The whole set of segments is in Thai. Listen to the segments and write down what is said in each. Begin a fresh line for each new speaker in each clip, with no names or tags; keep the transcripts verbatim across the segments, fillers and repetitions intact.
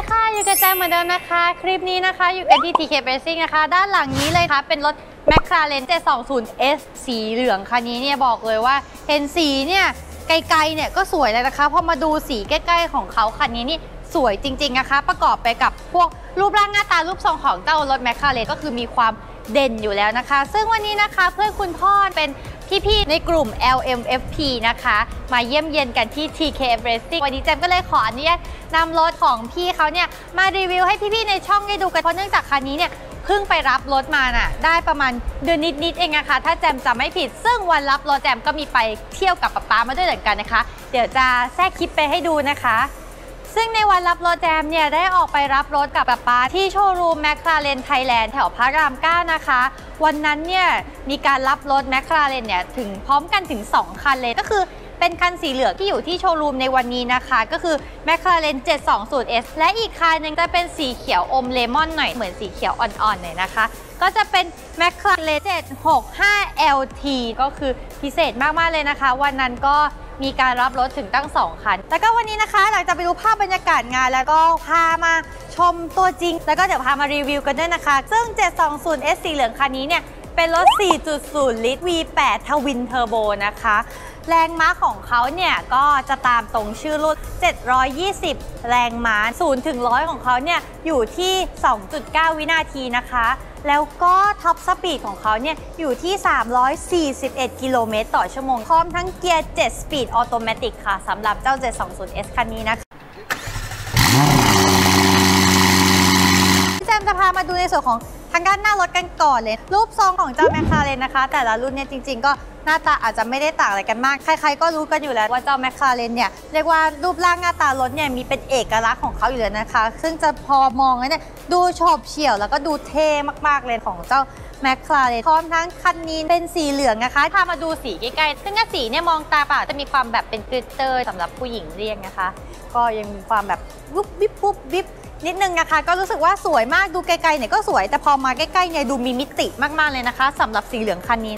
ค่ะอยู่กับแจมเหมือนเดิมนะคะคลิปนี้นะคะอยู่กันที่ ที เค Racing นะคะด้านหลังนี้เลยค่ะเป็นรถ McLaren เจ็ดสองศูนย์ เอส สีเหลืองคันนี้เนี่ยบอกเลยว่าเห็นสีเนี่ยไกลๆเนี่ยก็สวยเลยนะคะพอมาดูสีใกล้ๆของเขาคันนี้นี่สวยจริงๆนะคะประกอบไปกับพวกรูปร่างหน้าตารูปทรงของเจ้ารถ McLaren ก็คือมีความเด่นอยู่แล้วนะคะซึ่งวันนี้นะคะเพื่อนคุณพ่อเป็นพี่ๆในกลุ่ม แอล เอ็ม เอฟ พี นะคะมาเยี่ยมเยียนกันที่ ที เค Racing วันนี้แจมก็เลยขออนุญาตนำรถของพี่เขาเนี่ยมารีวิวให้พี่ๆในช่องได้ดูกันเพราะเนื่องจากคันนี้เนี่ยเพิ่งไปรับรถมาน่ะได้ประมาณเดือนนิดๆเองนะคะถ้าแจมจำไม่ผิดซึ่งวันรับรถแจมก็มีไปเที่ยวกับป๊าป๊ามาด้วยเหมือนกันนะคะเดี๋ยวจะแทรกคลิปไปให้ดูนะคะซึ่งในวันรับรถแจมเนี่ยได้ออกไปรับรถกับป๊าป๊าที่โชว์รูม McLaren Thailand แถวพระรามเก้านะคะวันนั้นเนี่ยมีการรับรถ McLaren เนี่ยถึงพร้อมกันถึงสองคันเลยก็คือเป็นคันสีเหลืองที่อยู่ที่โชว์รูมในวันนี้นะคะก็คือ McLaren เจ็ดสองศูนย์ เอส และอีกคันนึงจะเป็นสีเขียวอมเลมอนหน่อยเหมือนสีเขียวอ่อนๆหน่อยนะคะก็จะเป็น McLaren เจ็ดหกห้า แอล ที ก็คือพิเศษมากๆเลยนะคะวันนั้นก็มีการรับรถถึงตั้งสองคันแล้วก็วันนี้นะคะหลังจากไปดูภาพบรรยากาศงานแล้วก็พามาชมตัวจริงแล้วก็เดี๋ยวพามารีวิวกันด้วยนะคะซึ่งเจ็ดสองศูนย์ เอส สีเหลืองคันนี้เนี่ยเป็นรถ สี่จุดศูนย์ ลิตร วี แปด ทวินเทอร์โบนะคะแรงม้าของเขาเนี่ยก็จะตามตรงชื่อรุ่นเจ็ดร้อยยี่สิบแรงม้าศูนย์ถึงร้อยของเขาเนี่ยอยู่ที่ สองจุดเก้า วินาทีนะคะแล้วก็ท็อปสปีดของเขาเนี่ยอยู่ที่สามร้อยสี่สิบเอ็ดกิโลเมตรต่อชั่วโมงพร้อมทั้งเกียร์เจ็ดสปีดออโตเมติกค่ะสำหรับเจ้าเจ็ดสองศูนย์ เอส คันนี้นะคะแจมจะพามาดูในส่วนของทางด้านหน้ารถกันก่อนเลยรูปทรงของเจ้า McLaren นะคะแต่ละรุ่นเนี่ยจริงๆก็หน้าตาอาจจะไม่ได้ต่างอะไรกันมากใครๆก็รู้กันอยู่แล้วว่าเจ้า McLaren เนี่ยเรียกว่ารูปร่างหน้าตารถเนี่ยมีเป็นเอกลักษณ์ของเขาอยู่แล้วนะคะซึ่งจะพอมองแล้วเนี่ยดูโฉบเฉี่ยวแล้วก็ดูเท่มากๆเลยของเจ้า McLaren พร้อมทั้งคันนี้เป็นสีเหลืองนะคะพามาดูสีใกล้ๆซึ่งสีเนี่ยมองตาเปล่าจะมีความแบบเป็นกลิตเตอร์สำหรับผู้หญิงเรียกนะคะก็ยังมีความแบบวุบวิบวุบวิบนิดนึงนะคะก็รู้สึกว่าสวยมากดูไกลๆเนี่ยก็สวยแต่พอมาใกล้ๆเนี่ยดูมีมิติมากๆเลยนะคะสำหรับสีเหลืองคันนี้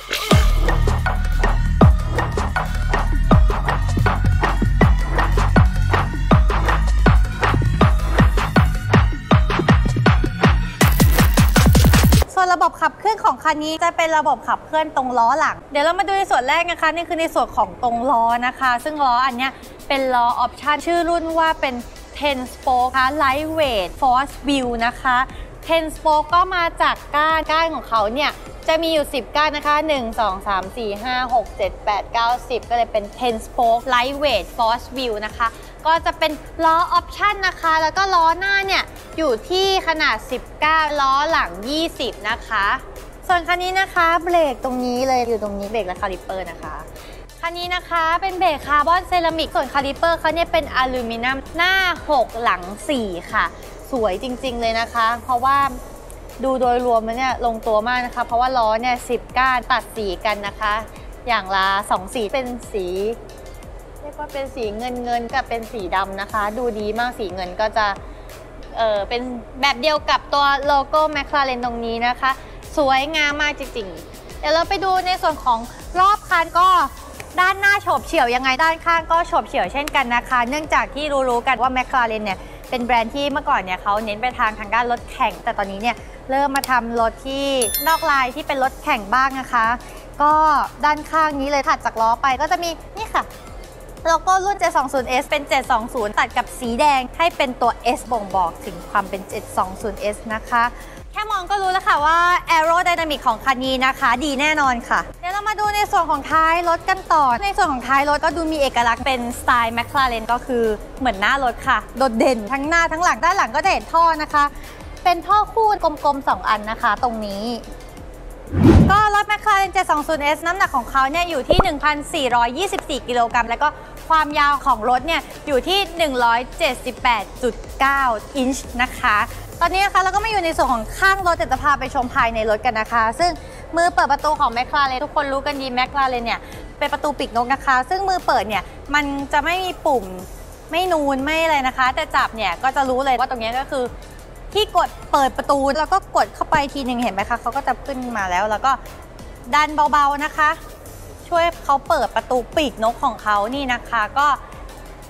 ส่วนระบบขับเคลื่อนของคันนี้จะเป็นระบบขับเคลื่อนตรงล้อหลังเดี๋ยวเรามาดูในส่วนแรกนะคะนี่คือในส่วนของตรงล้อนะคะซึ่งล้ออันนี้เป็นล้อออปชั่นชื่อรุ่นว่าเป็นten spoke ค่ะ lightweight force wheel นะคะ ten spoke ก็มาจากก้านก้านของเขาเนี่ยจะมีอยู่สิบก้านนะคะหนึ่ง สอง สาม สี่ ห้า หก เจ็ด แปด เก้า สิบก็เลยเป็น ten spoke lightweight force wheel นะคะก็จะเป็นล้อออปชั่นนะคะแล้วก็ล้อหน้าเนี่ยอยู่ที่ขนาดสิบเก้าล้อหลังยี่สิบนะคะส่วนคันนี้นะคะเบรกตรงนี้เลยอยู่ตรงนี้เบรกและคาลิปเปอร์นะคะคันนี้นะคะเป็นเบรกคาร์บอนเซรามิกส่วนคาลิปเปอร์เขาเนี่ยเป็นอลูมิเนียมหน้าหกหลังสี่ค่ะสวยจริงๆเลยนะคะเพราะว่าดูโดยรวมแล้วเนี่ยลงตัวมากนะคะเพราะว่าล้อเนี่ยสิบก้านตัดสีกันนะคะอย่างละสองสีเป็นสีเรียกว่าเป็นสีเงินเงินกับเป็นสีดำนะคะดูดีมากสีเงินก็จะเออเป็นแบบเดียวกับตัวโลโก้ McLaren ตรงนี้นะคะสวยงามมากจริงๆเดี๋ยวเราไปดูในส่วนของรอบคันก็ด้านหน้าโฉบเฉี่ยวยังไงด้านข้างก็โฉบเฉี่ยวเช่นกันนะคะเนื่องจากที่รู้ๆกันว่า McLaren เนี่ยเป็นแบรนด์ที่เมื่อก่อนเนี่ยเขาเน้นไปทางทางด้านรถแข่งแต่ตอนนี้เนี่ยเริ่มมาทำรถที่นอกลายที่เป็นรถแข่งบ้างนะคะก็ด้านข้างนี้เลยถัดจากล้อไปก็จะมีนี่ค่ะโลโก้รุ่นเจ็ดสองศูนย์ เอส เป็นเจ็ดสองศูนย์ตัดกับสีแดงให้เป็นตัว S บ่งบอกถึงความเป็นเจ็ดสองศูนย์ เอส นะคะแค่มองก็รู้แล้วค่ะว่า Aerodynamic ของคันนี้นะคะดีแน่นอนค่ะเดี๋ยวเรามาดูในส่วนของท้ายรถกันต่อในส่วนของท้ายรถก็ดูมีเอกลักษณ์เป็นสไตล์ McLaren ก็คือเหมือนหน้ารถค่ะโดดเด่นทั้งหน้าทั้งหลังด้านหลังก็จะเห็นท่อนะคะเป็นท่อคู่กลมๆสองอันนะคะตรงนี้ก็รถ McLaren เจ็ดสองศูนย์ เอส น้ำหนักของเขาเนี่ยอยู่ที่ หนึ่งพันสี่ร้อยยี่สิบสี่ กิโลกรัมแล้วก็ความยาวของรถเนี่ยอยู่ที่ หนึ่งร้อยเจ็ดสิบแปดจุดเก้า อินช์นะคะตอนนี้นะคะเราก็มาอยู่ในส่วนของข้างรถจะพาไปชมภายในรถกันนะคะซึ่งมือเปิดประตูของ McLaren ทุกคนรู้กันดี McLaren เนี่ยเป็นประตูปีกนกนะคะซึ่งมือเปิดเนี่ยมันจะไม่มีปุ่มไม่นูนไม่อะไรนะคะแต่จับเนี่ยก็จะรู้เลยว่าตรงนี้ก็คือที่กดเปิดประตูแล้วก็กดเข้าไปทีหนึ่งเห็นไหมคะเขาก็จะขึ้นมาแล้วแล้วก็ดันเบาๆนะคะช่วยเขาเปิดประตูปีกนกของเขานี่นะคะก็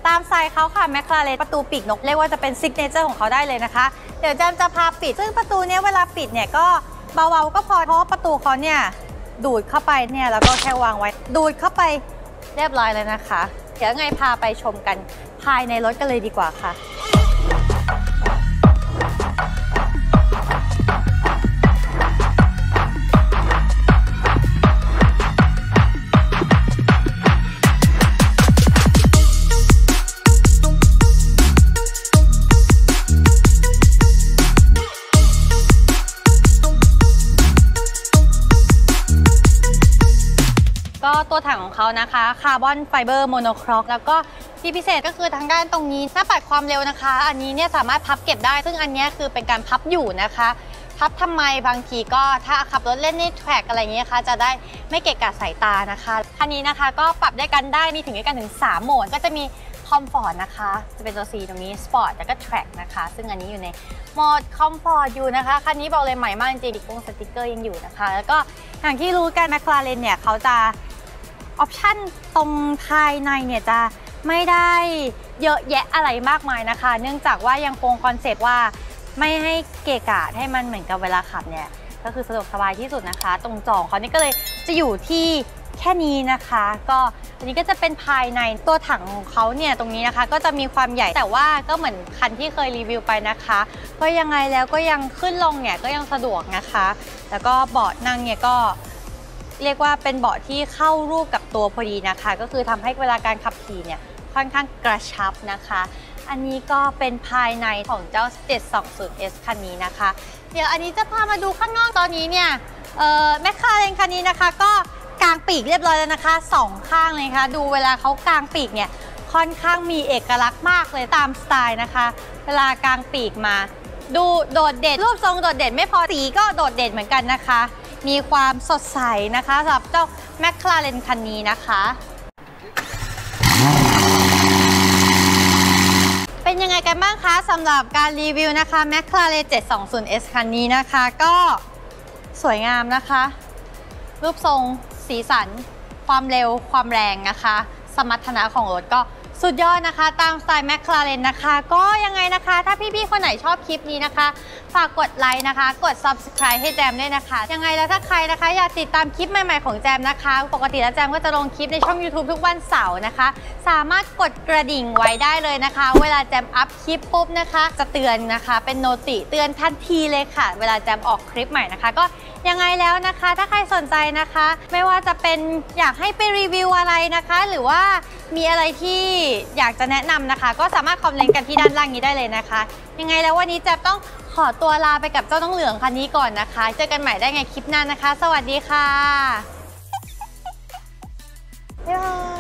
ตามสไตล์เขาค่ะแมคลาเรนประตูปีกนกเรียกว่าจะเป็นซิกเนเจอร์ของเขาได้เลยนะคะเดี๋ยวแจมจะพาปิดซึ่งประตูเนี้ยเวลาปิดเนี่ยก็เบาๆก็พอเพราะว่าประตูเขาเนี่ยดูดเข้าไปเนี่ยแล้วก็แค่วางไว้ดูดเข้าไปเรียบร้อยเลยนะคะเดี๋ยวไงพาไปชมกันภายในรถกันเลยดีกว่าค่ะก็ตัวถังของเขานะคะคาร์บอนไฟเบอร์โมโนครอกแล้วก็ที่พิเศษก็คือทางด้านตรงนี้หน้าปัดความเร็วนะคะอันนี้เนี่ยสามารถพับเก็บได้ซึ่งอันนี้คือเป็นการพับอยู่นะคะพับทำไมบางทีก็ถ้าขับรถเล่นในแทร็กอะไรเงี้ยค่ะจะได้ไม่เกะกะสายตานะคะคันนี้นะคะก็ปรับได้กันได้มีถึงด้วยกันถึงสามโหมดก็จะมีคอมฟอร์ตนะคะจะเป็นตัว C ตรงนี้สปอร์ตแล้วก็แทร็กนะคะซึ่งอันนี้อยู่ในโหมดคอมฟอร์ตอยู่นะคะคันนี้บอกเลยใหม่มากจริงๆติ๊กสติ๊กเกอร์ยังอยู่นะคะแล้วก็อย่างที่รู้กันแมคลาเรนเนี่ยเขาจะออปชั่นตรงภายในเนี่ยจะไม่ได้เยอะแยะอะไรมากมายนะคะเนื่องจากว่ายังคงคอนเซปต์ว่าไม่ให้เกะกะให้มันเหมือนกับเวลาขับเนี่ยก็คือสะดวกสบายที่สุดนะคะตรงจอเขานี่ก็เลยจะอยู่ที่แค่นี้นะคะก็อันนี้ก็จะเป็นภายในตัวถังของเขาเนี่ยตรงนี้นะคะก็จะมีความใหญ่แต่ว่าก็เหมือนคันที่เคยรีวิวไปนะคะก็ยังไงแล้วก็ยังขึ้นลงเนี่ยก็ยังสะดวกนะคะแล้วก็เบาะนั่งเนี่ยก็เรียกว่าเป็นเบาะที่เข้ารูปกับตัวพอดีนะคะก็คือทำให้เวลาการขับขี่เนี่ยค่อนข้างกระชับนะคะอันนี้ก็เป็นภายในของเจ้า เจ็ดสองศูนย์ เอส คันนี้นะคะเดี๋ยวอันนี้จะพามาดูข้างนอกตอนนี้เนี่ยแมคลาเรนคันนี้นะคะก็กางปีกเรียบร้อยแล้วนะคะสองข้างเลยค่ะดูเวลาเขากางปีกเนี่ยค่อนข้างมีเอกลักษณ์มากเลยตามสไตล์นะคะเวลากางปีกมาดูโดดเด่นรูปทรงโดดเด่นไม่พอสีก็โดดเด่นเหมือนกันนะคะมีความสดใสนะคะสำหรับเจ้าแมคลาเรนคันนี้นะคะเป็นยังไงกันบ้างคะสำหรับการรีวิวนะคะแมคลาเรน เจ็ดสองศูนย์ เอส คันนี้นะคะก็สวยงามนะคะรูปทรงสีสันความเร็วความแรงนะคะสมรรถนะของรถก็สุดยอดนะคะตามสไตล์แมคลาเรนนะคะก็ยังไงนะคะถ้าพี่ๆคนไหนชอบคลิปนี้นะคะฝากกดไลค์นะคะกด ซับสไครบ์ ให้แจมด้วยนะคะยังไงแล้วถ้าใครนะคะอยากติดตามคลิปใหม่ๆของแจมนะคะปกติแล้วแจมก็จะลงคลิปในช่อง ยูทูบ ทุกวันเสาร์นะคะสามารถกดกระดิ่งไว้ได้เลยนะคะเวลาแจมอัพคลิปปุ๊บนะคะจะเตือนนะคะเป็นโนติเตือนทันทีเลยค่ะเวลาแจมออกคลิปใหม่นะคะก็ยังไงแล้วนะคะถ้าใครสนใจนะคะไม่ว่าจะเป็นอยากให้ไปรีวิวอะไรนะคะหรือว่ามีอะไรที่อยากจะแนะนำนะคะก็สามารถคอมเมนต์กันที่ด้านล่างนี้ได้เลยนะคะยังไงแล้ววันนี้แจมต้องขอตัวลาไปกับเจ้าน้องเหลืองคันนี้ก่อนนะคะเจอกันใหม่ได้ไงคลิปหน้านะคะสวัสดีค่ะบ๊ายบาย